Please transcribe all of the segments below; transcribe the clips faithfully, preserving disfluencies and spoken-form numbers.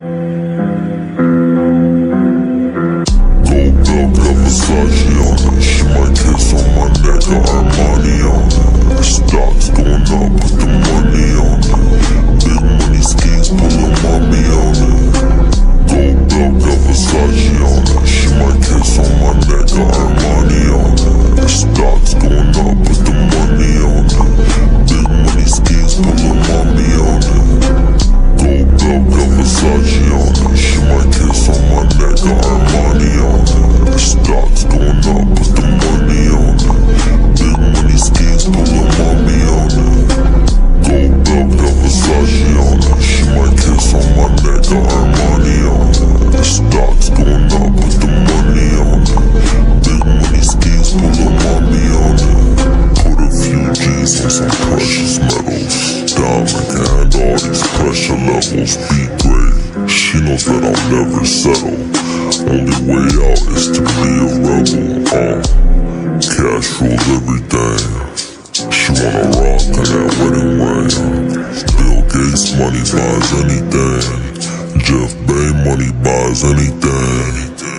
Gold belt, got Versace on it. She might kiss on my neck, got Armani on it. Stocks going up, put the money on it. Big money schemes, pullin' mommy on it. Gold belt, got Versace on it. She might kiss on my neck, got Armani on it. Stocks going up, put the money on it. Big money schemes, pullin' mommy on it. Gold belt, got Versace on it. She might kiss on my neck, got Armani on it. Stocks going up, put the money on it. Big money schemes, pullin' mommy on it. Gold belt, got Versace on it. She might kiss on my neck, got Armani on it. Stocks going up, put the money on it. Big money schemes, pullin' mommy on it. Put a few G's on some precious metals. Diamond and all these pressure levels be great. She knows that I'll never settle. Only way out is to be a rebel. Uh, cash rules everything. She wanna rock in that wedding ring. Bill Gates money buys anything. Jeff Bay money buys anything.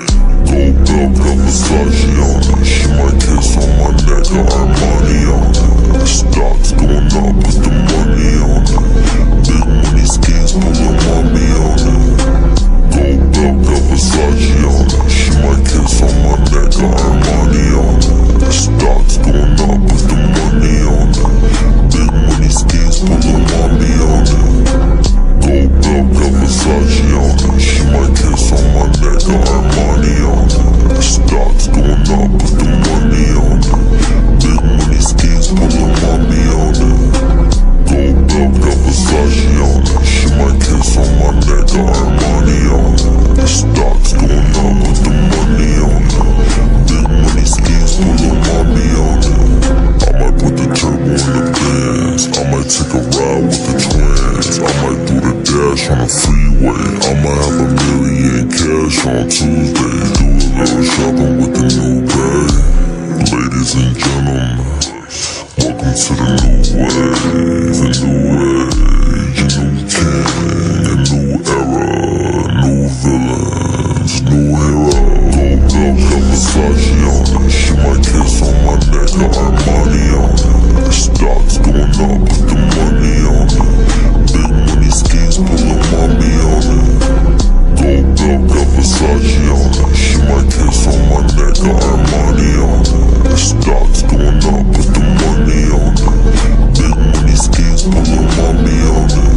Gold belt, got Versace on it. She might kiss on my neck, got Armani on it. Stocks going up, put the money on it. Big money schemes, pullin' mommy on it. Gold belt, got Versace on it. She might kiss on my neck, got Armani on it. Stocks going up, put the money on it. Big money schemes, pullin' mommy on it. Gold belt, got Versace on it. She might kiss on my neck, got Armani on it. Stocks going up, put the money on it. Big money schemes, pullin' mommy on it. Gold belt, got Versace on it. She might kiss on my neck, got Armani on it. Stocks going up, put the money on it. Big money schemes, pullin' mommy on it. I might put the turbo in the Benz. I might take a ride with the twins. I might do the dash on the freeway. I might have a million cash on Tuesday. Do a little shopping with the new bag. Ladies and gentlemen, welcome to the new wave, a new age, a new king, a new era, new villains, new heroes. Gold belt, got Versace on it. She might kiss on my neck, got Armani on it. Stocks going up, put the money on it. Big money schemes, pullin' mommy on it. Gold belt, got Versace on it. She might kiss on my neck, got Armani on it. Stocks going up, put the money on it. Big money schemes, pullin' mommy on it.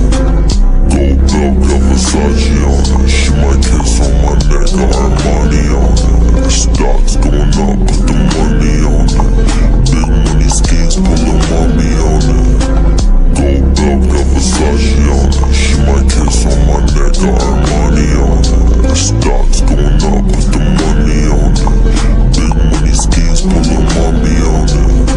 Gold belt, got Versace on it. She might kiss on my neck, got Armani on it. Stocks going up, put the money on it. Big money schemes, pullin' mommy on it. Gold belt, got Versace on it. She might kiss on my neck, got Armani on it. Stocks going up, put the money on it. Big money schemes, pullin' mommy on it.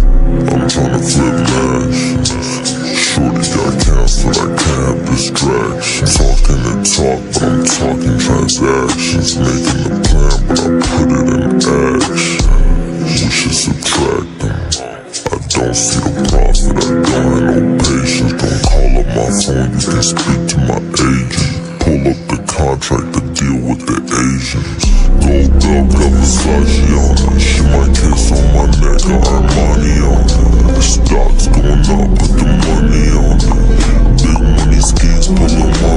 I'm tryna flip mansions. Shorty got canceled, I can't have distractions. Talking the talk, but I'm talking transactions. Making the plan, but I put it in action. We should subtract them. I don't see the profit, I don't have no patience. Don't call up my phone, you can speak to my agent. Pull up the contract to deal with the Asians. Gold belt, got Versace on it. She might kiss on my neck, got Armani on it. Stocks going up, put the money on it. Big money schemes, pullin'